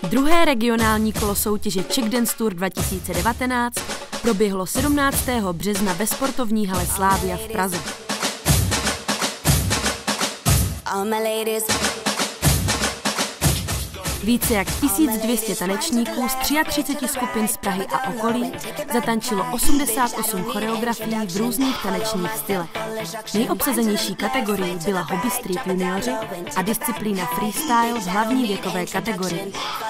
Druhé regionální kolo soutěže Czech Dance Tour 2019 proběhlo 17. března ve sportovní hale Slavia v Praze. Více jak 1200 tanečníků z 33 skupin z Prahy a okolí zatančilo 88 choreografií v různých tanečních stylech. Nejobsazenější kategorií byla Hobby Street junioři a disciplína freestyle v hlavní věkové kategorii.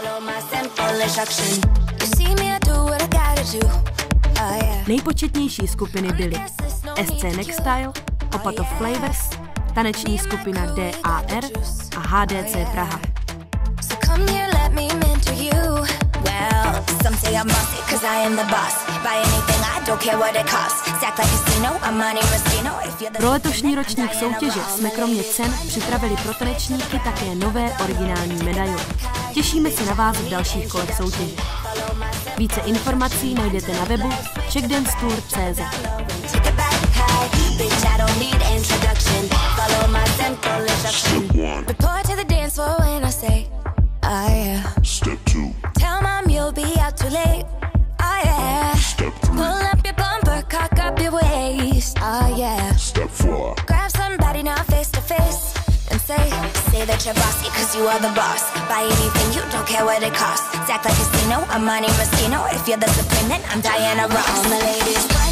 Nejpočetnější skupiny byly SC Next Style, Opat of Flavors, taneční skupina DAR a HDC Praha. Pro letošní ročník soutěže jsme kromě cen připravili pro tanečníky také nové originální medaile. Těšíme se na vás v dalších kolech soutěže. Více informací najdete na webu czechdancetour.cz. Step 2. Tell mom you'll be out too late. Oh yeah. Step 3. Pull up your bumper, cock up your waist. Oh yeah. Step 4. Grab somebody now face to face and say that you're bossy cause you are the boss. Buy anything, you don't care what it costs. Act like Casino, Armani Moschino. If you're the supreme, then I'm Diana Ross. All the ladies.